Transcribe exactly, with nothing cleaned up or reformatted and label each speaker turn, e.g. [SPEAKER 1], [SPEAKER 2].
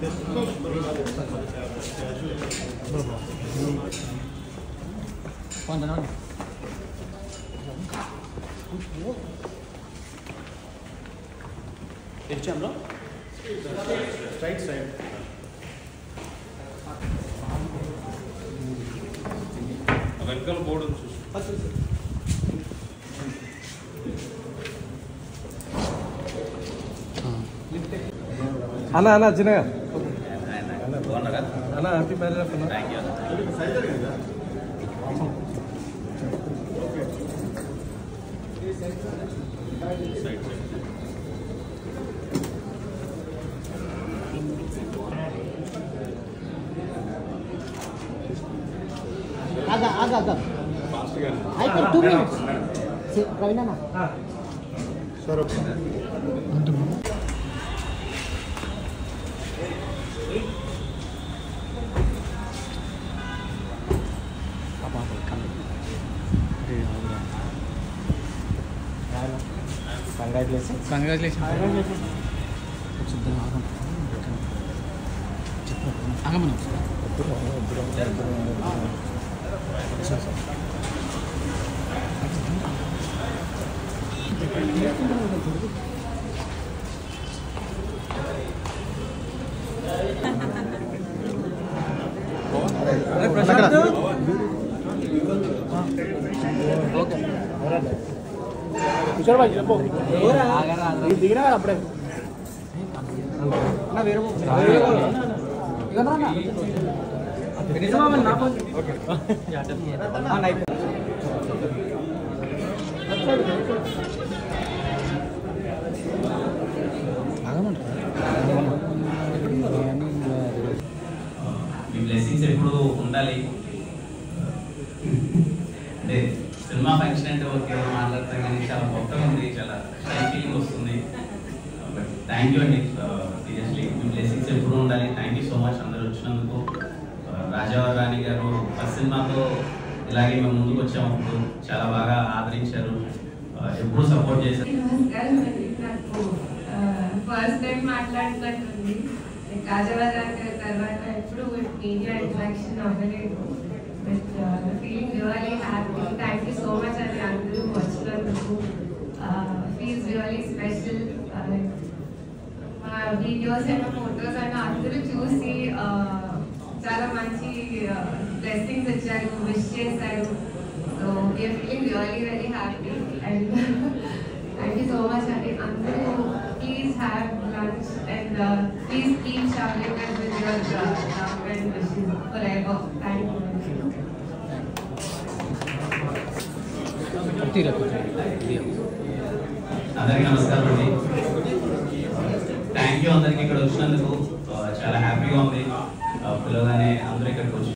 [SPEAKER 1] హెచ్ఎంలో straight side వెనకాల బోర్డు చూసి
[SPEAKER 2] అన్న అన్న చిన్నగా
[SPEAKER 1] బాగున్నారా
[SPEAKER 2] అన్న హ్యాపీ మ్యారేజ్ అన్న
[SPEAKER 1] థ్యాంక్ యూ సైడ్
[SPEAKER 3] आगा आगा आगा
[SPEAKER 1] फास्ट గా
[SPEAKER 3] I think two minutes Praveena ना
[SPEAKER 2] సరే
[SPEAKER 3] कंग्रेचुलेशन
[SPEAKER 4] कंग्रेचुलेशन आगमन
[SPEAKER 3] किशोर भाई చెప్పు ఇది దిగినా కదా అప్పుడే నా వేరే ఇగనా నా నిజమా మన నా ఓకే ఆ నైట్
[SPEAKER 5] మీ బ్లెస్సింగ్స్ ఎప్పుడు ఉండాలి అంటే సినిమా ఫంక్షన్ అంటే ఓకే మాట్లాడతాం కానీ చాలా గొప్పగా ఉంది, చాలా షై ఫీలింగ్ వస్తుంది. బట్ థ్యాంక్ యూ అండి, సీరియస్లీ మీ బ్లెస్సింగ్స్ ఎప్పుడు ఉండాలి. థ్యాంక్ యూ సో మచ్ అందరూ వచ్చినందుకు. రాజావారి రాణి గారు ఫస్ట్ సినిమాతో ఇలాగే మేము ముందుకు వచ్చాము, అప్పుడు చాలా బాగా ఆదరించారు, ఎప్పుడు సపోర్ట్ చేశారు.
[SPEAKER 6] First time మాట్లాడుతున్నట్టుంది. రాజావారి రాణి గారి తర్వాత ఎప్పుడు మీడియా ఇంటరాక్షన్ అవ్వలేదు. But feeling really happy. Thank you so much అని అందరూ వచ్చినందుకు. Feels really special. మా వీడియోస్ అయినా ఫొటోస్ అయినా అందరూ చూసి చాలా మంచి బ్లెస్సింగ్స్ ఇచ్చారు, విష్ చేశారు. So we're feeling really very happy and thank you so much అండి. అందరూ please have lunch and please keep showering us with your love and wishes forever. Thank you.
[SPEAKER 5] అందరికీ నమస్కారం అండి. థ్యాంక్ యూ అందరికి ఇక్కడ వచ్చినందుకు. చాలా హ్యాపీగా ఉంది పిల్లగానే అందరూ ఇక్కడికి వచ్చి